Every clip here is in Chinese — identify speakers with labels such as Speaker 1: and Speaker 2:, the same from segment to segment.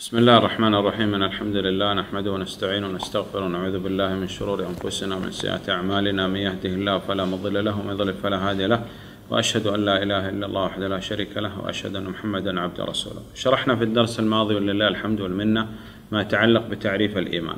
Speaker 1: بسم الله الرحمن الرحيم إن الحمد لله نحمده ونستعينه ونستغفره ونعوذ بالله من شرور أنفسنا ومن سيئات أعمالنا من يهده الله فلا مضل له ومن يضلل فلا هادي له وأشهد أن لا إله إلا الله وحده لا شريك له وأشهد أن محمدا عبده ورسوله. شرحنا في الدرس الماضي ولله الحمد والمنة ما يتعلق بتعريف الإيمان.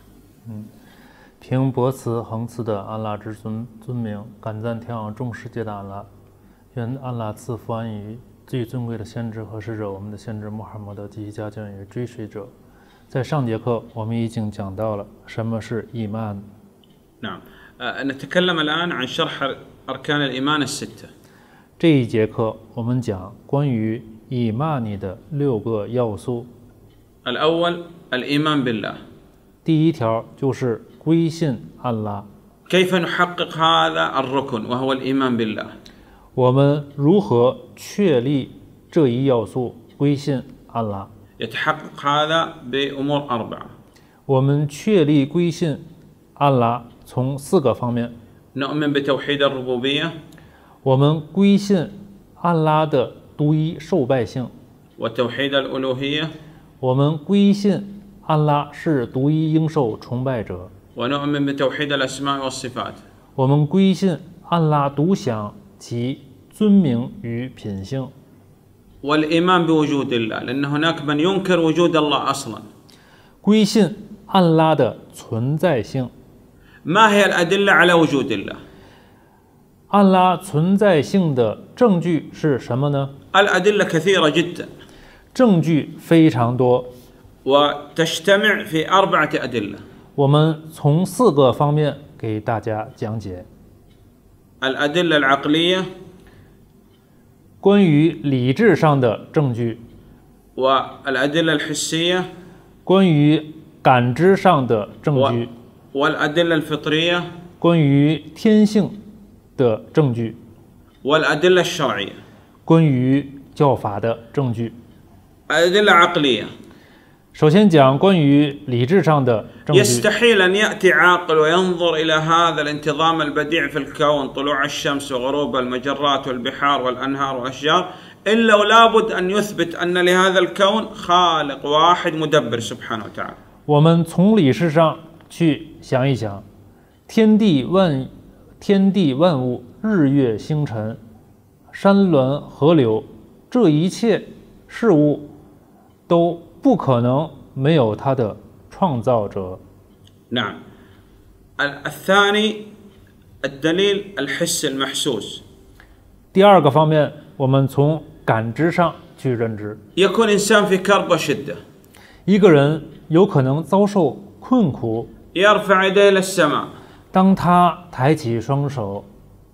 Speaker 2: 凭博慈恒慈的安拉之尊名，感赞天昂众世界的安拉，愿安拉赐福安于最尊贵的先知和使者，我们的先知穆罕默德及其家眷与追随者。在上节课我们已经讲到了什么是伊曼。
Speaker 1: نعم نتكلم الآن عن شرح أركان الإيمان الستة.
Speaker 2: 这一节课我们讲关于伊曼尼的6个要素。
Speaker 1: الأول الإيمان بالله.
Speaker 2: 第一条就是归信安拉。
Speaker 1: كيف نحقق هذا الركن وهو الإيمان بالله؟
Speaker 2: 我们如何确立这一要素归信安拉？
Speaker 1: يتحقق هذا بأمور 4.
Speaker 2: 我们确立归信安拉从4个方面。
Speaker 1: نؤمن بتوحيد الربوبية.
Speaker 2: 我们归信安拉的独一受拜性。
Speaker 1: وتوحيد الألوهية.
Speaker 2: 我们归信安拉是独一应受崇拜者。
Speaker 1: ونؤمن بتوحيد الأسماء والصفات.
Speaker 2: 我们归信安拉独享其尊名与品性。
Speaker 1: والإيمان بوجود الله لأن هناك من ينكر وجود الله أصلا.
Speaker 2: 归信安拉的存在性。
Speaker 1: ما هي الأدلة على وجود الله؟
Speaker 2: 安拉存在性的证据是什么呢？
Speaker 1: الأدلة كثيرة جدا.
Speaker 2: 证据非常多。
Speaker 1: وتجتمع في 4 أدلة.
Speaker 2: 我们从4个方面给大家讲解。
Speaker 1: الأدلة العقلية.
Speaker 2: 关于理智上的证据。
Speaker 1: والأدلة الحسية.
Speaker 2: 关于感知上的证据。
Speaker 1: والأدلة الفطرية.
Speaker 2: 关于天性的证据。
Speaker 1: والأدلة الشرعية.
Speaker 2: 关于教法的证据。
Speaker 1: الأدلة العقلية.
Speaker 2: 首先讲关于理智上的证据。
Speaker 1: يستحيل أن يأتي عاقل وينظر إلى هذا الانتظام البديع في الكون طلوع الشمس وغروب المجرات والبحار والأنهار والأشجار إلا ولابد أن يثبت أن لهذا الكون خالق واحد مدبر سبحانه وتعالى.
Speaker 2: 我们从理智上去想一想，天地万物、日月星辰、山峦河流，这一切事物都不可能没有它的创造者。
Speaker 1: نعم. الثاني الدليل الحس المحسوس.
Speaker 2: 第2个方面，我们从感知上去认知。
Speaker 1: يكون إنسان في كرب وشدة.
Speaker 2: 一个人有可能遭受困苦。
Speaker 1: يرفع يديه إلى السماء.
Speaker 2: 当他抬起双手，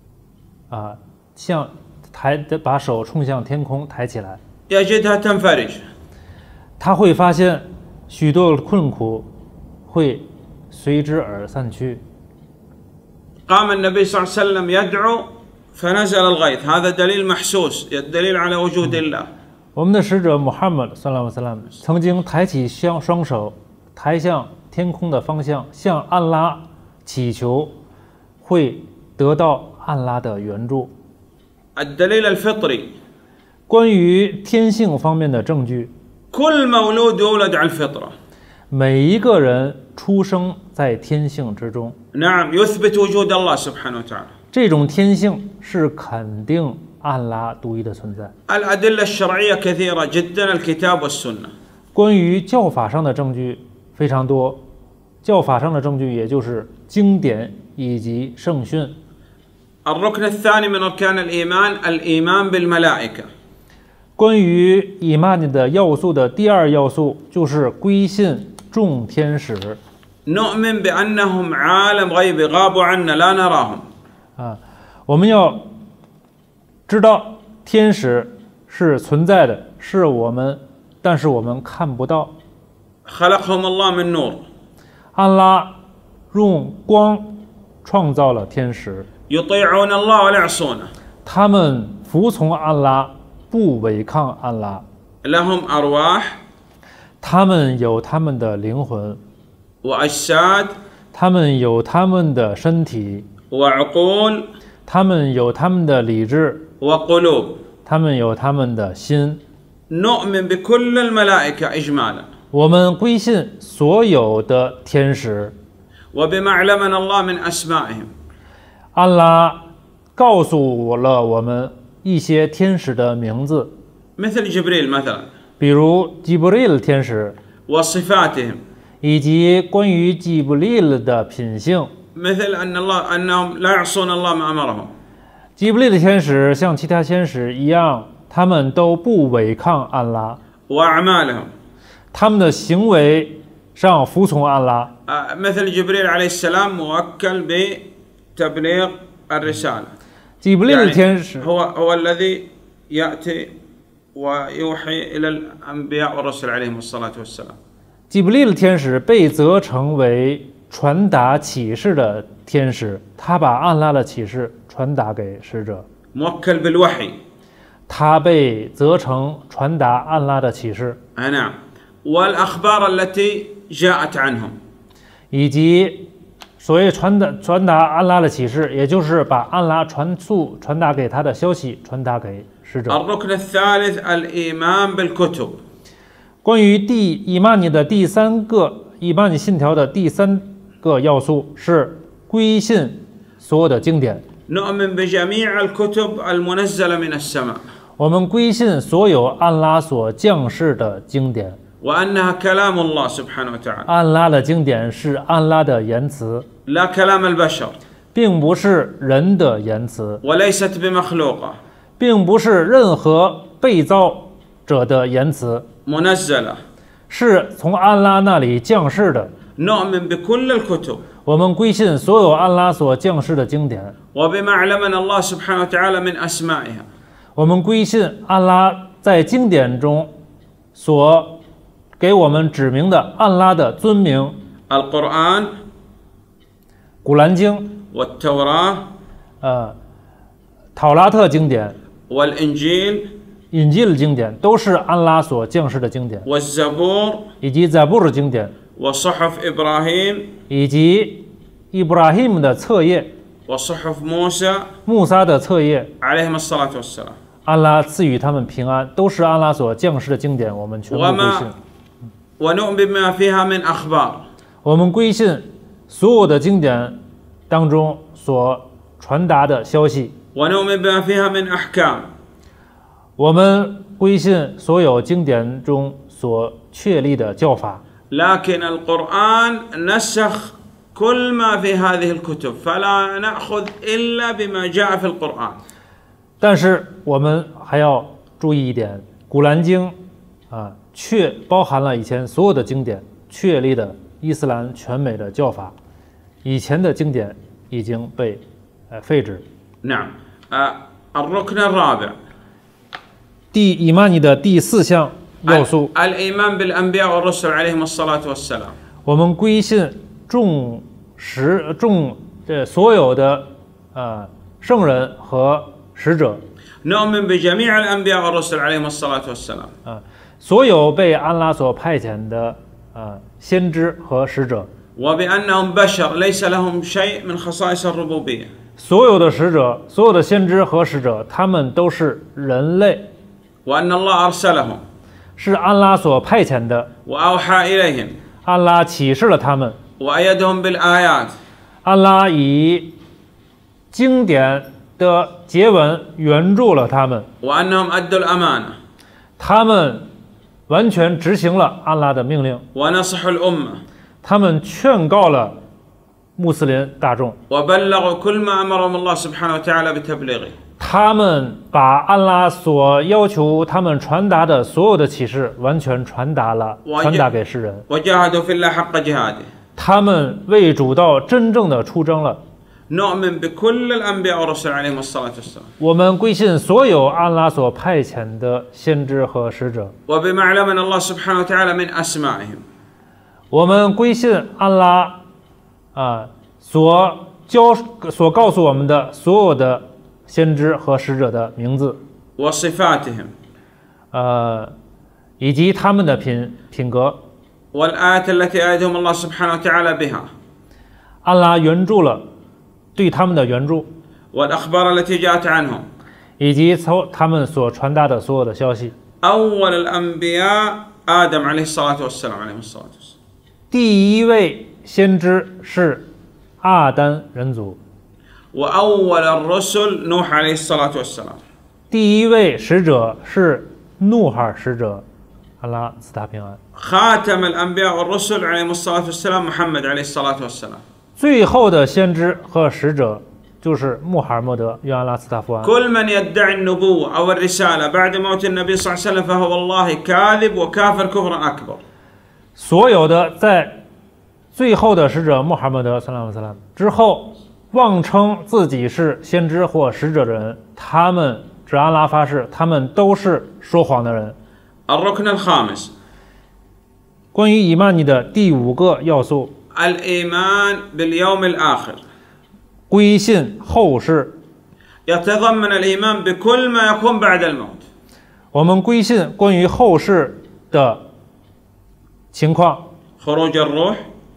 Speaker 2: 把手冲向天空抬起来，
Speaker 1: يجدها تنفرج.
Speaker 2: 他会发现许多困苦会随之而散去。
Speaker 1: قام النبي صلى الله عليه وسلم يدعو فنزل الغيث. هذا دليل محسوس دليل على وجود الله.
Speaker 2: 我们的使者穆罕默德صلى الله عليه وسلم曾经抬起双手，抬向天空的方向，向安拉祈求，会得到安拉的援助。
Speaker 1: الدليل الفطري.
Speaker 2: 关于天性方面的证据。
Speaker 1: كل مولود يولد على الفطرة.
Speaker 2: 每一个人出生在天性之中。
Speaker 1: نعم يثبت وجود الله سبحانه وتعالى.
Speaker 2: 这种天性是肯定安拉独一的存在。
Speaker 1: الأدلة الشرعية كثيرة جدا. الكتاب والسنة.
Speaker 2: 关于教法上的证据非常多。教法上的证据也就是经典以及圣训。
Speaker 1: الركن الثاني من أركان الإيمان الإيمان بالملائكة.
Speaker 2: 关于伊曼尼的要素的第2要素就是归信众天使。
Speaker 1: نؤمن بأنهم عالم غيب غابوا عنا لا نراهم.
Speaker 2: 我们要知道天使是存在的，是我们，但是我们看不到。
Speaker 1: خلقهم الله من نور.
Speaker 2: 安拉用光创造了天使。
Speaker 1: يطيعون الله ولا يعصونه.
Speaker 2: 他们服从安拉，不违抗安拉。
Speaker 1: لهم أرواح.
Speaker 2: 他们有他们的灵魂。
Speaker 1: وأجساد.
Speaker 2: 他们有他们的身体。
Speaker 1: وعقول.
Speaker 2: 他们有他们的理智。
Speaker 1: وقلوب.
Speaker 2: 他们有他们的心。
Speaker 1: نؤمن بكل الملائكة إجمالا.
Speaker 2: 我们归信所有的天使。
Speaker 1: وبما علمنا الله من أسمائهم
Speaker 2: 安拉告诉了我们一些天使的名字，
Speaker 1: مثل جبريل مثلا
Speaker 2: 比如吉布利天使，
Speaker 1: وصفاتهم
Speaker 2: 以及关于吉布利的品性。
Speaker 1: مثل أنهم لا يعصون الله ما أمرهم
Speaker 2: 吉布利的天使像其他天使一样，他们都不违抗安拉，
Speaker 1: وأعمالهم
Speaker 2: 他们的行为上服从安拉。
Speaker 1: مثل جبريل عليه السلام موكل بتبليغ الرسالة
Speaker 2: 吉布利的天使
Speaker 1: هو الذي يأتي ويوحي إلى الأنبياء والرسل عليهم الصلاة والسلام
Speaker 2: 吉布利的天使被责成为传达启示的天使，他把安拉的启示传达给使者。
Speaker 1: موكل بالوحي
Speaker 2: 他被责成传达安拉的启示，
Speaker 1: نعم والأخبار التي جاءت عنهم
Speaker 2: 以及所谓传达安拉的启示，也就是把安拉传达给他的消息传达给使者。
Speaker 1: الركن الثالث الإيمان بالكتب
Speaker 2: 关于伊曼尼的第三个伊曼尼信条的第三个要素是归信所有的经典。
Speaker 1: نؤمن بجميع الكتب المنزلة من السماء
Speaker 2: 我们归信所有安拉所降世的经典。
Speaker 1: وأنها كلام الله سبحانه وتعالى
Speaker 2: 安拉的经典是安拉的言辞，
Speaker 1: لا كلام البشر
Speaker 2: 并不是人的言辞，
Speaker 1: وليست بمخلوقة
Speaker 2: 并不是任何被造者的言辞，
Speaker 1: منزلة
Speaker 2: 是从安拉那里降世的。
Speaker 1: نؤمن بكل الكتب
Speaker 2: 我们归信所有安拉所降世的经典。
Speaker 1: وبما علمنا الله سبحانه وتعالى من أسمائها
Speaker 2: 我们归信安拉在经典中所给我们指明的安拉的尊名。
Speaker 1: القرآن
Speaker 2: 古兰经、
Speaker 1: والتوراة
Speaker 2: 讨拉特经典、
Speaker 1: والإنجيل
Speaker 2: 引记的经典都是安拉所降世的经典，
Speaker 1: والزبور
Speaker 2: 以及扎布的经典，
Speaker 1: وصحف إبراهيم
Speaker 2: 以及伊布拉希姆的册页、
Speaker 1: وصحف موسى
Speaker 2: 穆萨的册页。
Speaker 1: عليهم الصلاة والسلام
Speaker 2: 安拉赐予他们平安，都是安拉所降世的经典，我们全部归信。
Speaker 1: ونؤمن بما فيها من أخبار
Speaker 2: 我们归信所有的经典当中所传达的消息，
Speaker 1: ونؤمن بما فيها من أحكام
Speaker 2: 我们归信所有经典中所确立的教法。
Speaker 1: لكن القرآن نسخ كل ما في هذه الكتب فلا نأخذ إلا بما جاء في القرآن
Speaker 2: 但是我们还要注意一点，古兰经包含了以前所有的经典确立的伊斯兰全美的教法，以前的经典已经被废止。
Speaker 1: نعم الركن الرابع
Speaker 2: 伊曼尼的第四项要素，
Speaker 1: الإيمان بالأنبياء والرسل عليهم الصلاة والسلام
Speaker 2: 我们归信所有的圣人和使者。
Speaker 1: نؤمن بجميع الأنبياء والرسل عليهم الصلاة والسلام
Speaker 2: 所有被安拉所派遣的先知和使者，
Speaker 1: وبأنهم بشر ليس لهم شيء من خصائص الربوبية
Speaker 2: 所有的使者、所有的先知和使者，他们都是人类，
Speaker 1: وأن الله أرسلهم
Speaker 2: 是安拉所派遣的。
Speaker 1: وأوحى إليهم
Speaker 2: 安拉启示了他们，
Speaker 1: وأيدهم بالآيات
Speaker 2: 安拉以经典的结文援助了他们，
Speaker 1: وأنهم أدوا الأمانة
Speaker 2: 他们完全执行了安拉的命令，
Speaker 1: ونصحوا الأمة
Speaker 2: 他们劝告了穆斯林大众，
Speaker 1: وبلغوا كل ما أمرهم الله سبحانه وتعالى بتبليغه
Speaker 2: 他们把安拉所要求他们传达的所有的启示完全传达给世人。
Speaker 1: وجاهدوا في الله حق جهاده
Speaker 2: 他们为主道真正的出征了。
Speaker 1: نؤمن بكل الأنبياء والرسل عليهم الصلاة والسلام
Speaker 2: 我们归信所有安拉所派遣的先知和使者。
Speaker 1: وبما علمنا الله سبحانه وتعالى من أسمائهم
Speaker 2: 我们归信安拉所告诉我们的所有的先知和使者的名字，
Speaker 1: وصفاتهم
Speaker 2: 以及他们的品格。
Speaker 1: والآيات التي أيدهم الله سبحانه وتعالى بها
Speaker 2: 安拉援助了对他们的援助，
Speaker 1: والأخبار التي جاءت عنهم
Speaker 2: 以及他们所传达的所有的消息。
Speaker 1: أول الأنبياء آدم عليه الصلاة والسلام عليه الصلاة والسلام.
Speaker 2: 第一位先知是阿丹人族，
Speaker 1: وأول الرسل نوح عليه الصلاة والسلام.
Speaker 2: 第一位使者是努哈使者，阿拉赐他平安。
Speaker 1: خاتم الأنبياء والرسل عليهم الصلاة والسلام محمد عليه الصلاة والسلام.
Speaker 2: 最后的先知和使者就是穆罕默德，愿阿拉赐他福安。
Speaker 1: كل من يدعي النبوة أو الرسالة بعد موت النبي صلى الله عليه وسلم فهو والله كاذب وكافر كفرا أكبر.
Speaker 2: 所有的在最后的使者穆罕默德（萨拉姆萨拉姆）之后妄称自己是先知或使者的人，他们指安拉发誓，他们都是说谎的人。
Speaker 1: الركن الخامس
Speaker 2: 关于伊曼尼的第5个要素，
Speaker 1: الإيمان باليوم الآخر.
Speaker 2: 归信后世。
Speaker 1: يتضمن الإيمان بكل ما يكون بعد الموت.
Speaker 2: 我们归信关于后世的情况，
Speaker 1: خروج الروح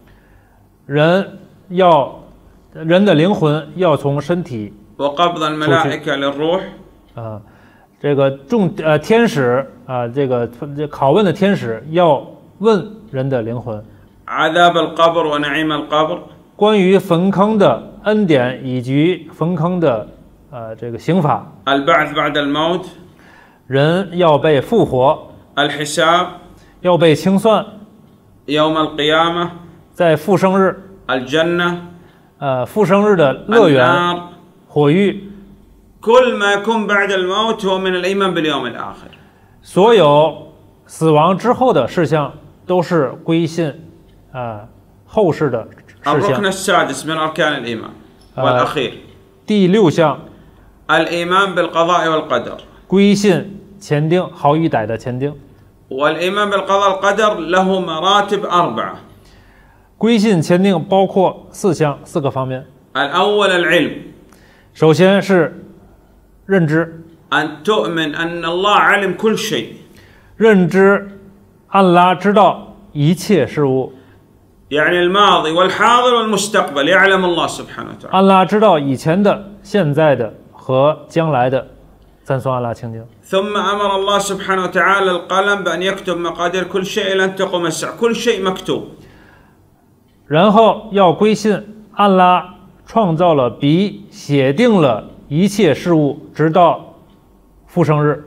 Speaker 2: 人的灵魂要从身体
Speaker 1: وقبض الملائكة للروح.
Speaker 2: 这个天使这拷问的天使要问人的灵魂，
Speaker 1: عذاب القبر ونعيم القبر.
Speaker 2: 关于坟坑的恩典以及坟坑的这个刑法，
Speaker 1: البعث بعد الموت.
Speaker 2: 人要被复活，
Speaker 1: الحساب.
Speaker 2: 要被清算，
Speaker 1: يوم القيامة.
Speaker 2: 在复生日，
Speaker 1: الجنة.
Speaker 2: 复生日的乐园，
Speaker 1: النار.
Speaker 2: 火狱，
Speaker 1: كل ما يكون بعد الموت هو من الإيمان باليوم الآخر.
Speaker 2: 所有死亡之后的事项都是归信后世的事
Speaker 1: الركن
Speaker 2: 项。
Speaker 1: السادس من أركان الإيمان والأخير
Speaker 2: 第6项，
Speaker 1: الإيمان بالقضاء والقدر.
Speaker 2: 归信前定好与歹的前定。
Speaker 1: والإيمان بالقضاء والقدر له مراتب 4.
Speaker 2: 归信前定包括4个方面。
Speaker 1: الأول العلم.
Speaker 2: 首先是认知，
Speaker 1: أن تؤمن أن الله علم كل شيء.
Speaker 2: 认知安拉知道一切事物，
Speaker 1: يعني الماضي والحاضر والمستقبل يعلم الله سبحانه وتعالى.
Speaker 2: 安拉知道以前的、现在的和将来的。赞颂安拉清净。
Speaker 1: ثم أمر الله سبحانه وتعالى القلم بأن يكتب مقادير كل شيء إلى أن تقوم الساعة. كل شيء مكتوب.
Speaker 2: 然后要归信安拉创造了笔，写定了一切事物，直到复生日。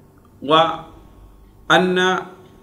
Speaker 1: وأن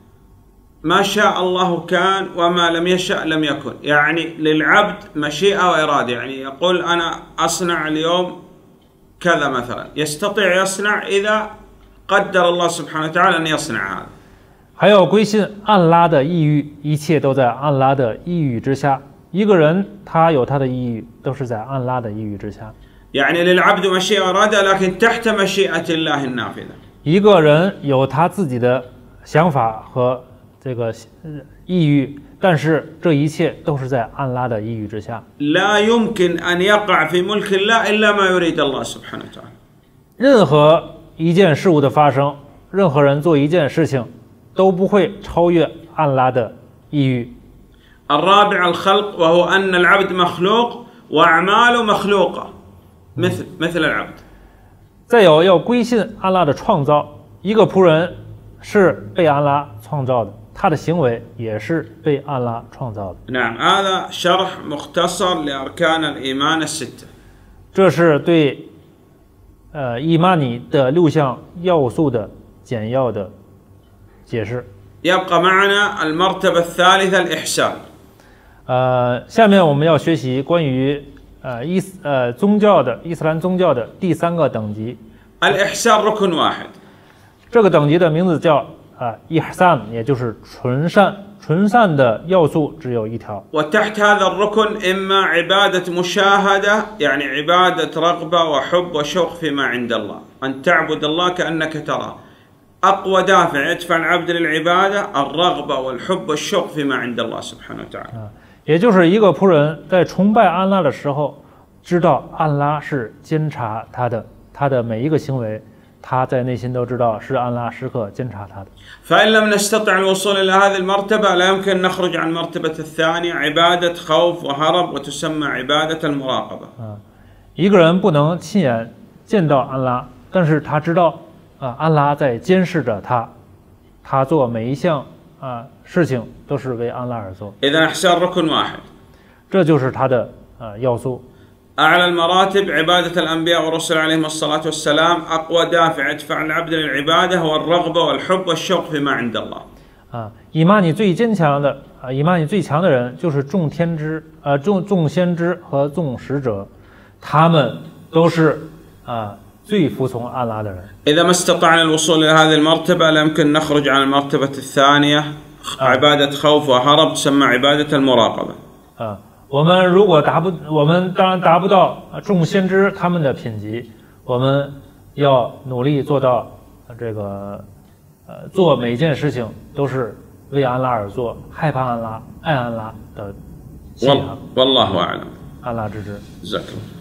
Speaker 1: ما شاء الله كان وما لم يشأ لم يكن. يعني للعبد مشيئة وإرادة. يعني يقول أنا أصنع اليوم كذا مثلا يستطيع يصنع إذا قدر الله سبحانه وتعالى أن يصنع هذا.
Speaker 2: 还要归信安拉的意欲，一切都在安拉的意欲之下。一个人他有他的意欲，都是在安拉的意欲之下。
Speaker 1: يعني للعبد مشيئة وإرادة لكن تحت مشيئة الله النافذة.
Speaker 2: 一个人有他自己的想法和这个意欲，但是这一切都是在安拉的意欲之下。
Speaker 1: لا يمكن أن يقع في ملك الله إلا ما يريد الله سبحانه وتعالى.
Speaker 2: 任何一件事物的发生，任何人做一件事情，都不会超越安拉的意欲。
Speaker 1: الرابع الخلق وهو أن العبد مخلوق وأعماله مخلوقة مثل العبد.
Speaker 2: 再有要归信安拉的创造，一个仆人是被安拉创造的，他的行为也是被安拉创造的。
Speaker 1: نعم هذا شرح مختصر لأركان الإيمان الستة.
Speaker 2: 这是对伊曼尼的6项要素的简要的解释。
Speaker 1: يبقى معنا المرتبة الثالثة الإحسان.
Speaker 2: 下面我们要学习关于宗教的伊斯兰宗教的第3个等级。
Speaker 1: الإحسان ركن واحد.
Speaker 2: 这个等级的名字叫ihsan，也就是纯善。纯善的要素只有一条。
Speaker 1: وتحت هذا الركن إما عبادة مشاهدة يعني عبادة رغبة وحب وشوق فيما عند الله. أن تعبد الله كأنك تراه. أقوى دافع يدفع العبد للعبادة الرغبة والحب والشوق فيما عند الله سبحانه وتعالى.
Speaker 2: 也就是一个仆人在崇拜安拉的时候，知道安拉是监察他的每一个行为，他在内心都知道是安拉时刻监察他的。
Speaker 1: فإن لم نستطع الوصول إلى هذه المرتبة لا يمكن أن نخرج عن المرتبة الثانية عبادة خوف وهرب وتسمى عبادة المراقبة.
Speaker 2: 一个人不能亲眼见到安拉，但是他知道安拉在监视着他，他做每一项事情都是为安拉而做。
Speaker 1: إذا إحسان ركن واحد.
Speaker 2: 这就是它的要素。
Speaker 1: أعلى المراتب عبادة الأنبياء والرسل عليهم الصلاة والسلام. أقوى دافع يدفع العبد للعبادة هو الرغبة والحب والشوق فيما عند الله.
Speaker 2: 以玛尼最坚强的以玛尼最强的人就是众先知和众使者，他们都是最服从安拉的人。
Speaker 1: إذا ما استطعنا الوصول إلى هذه المرتبة لا يمكن نخرج عن المرتبة الثانية. عبادة خوف وهرب تسمى عبادة المراقبة.
Speaker 2: 我们当然达不到众先知他们的品级，我们要努力做到这个做每件事情都是为安拉而做，害怕安拉、爱安拉的信仰。
Speaker 1: والله أعلم.
Speaker 2: 安拉之知。
Speaker 1: جزاك الله.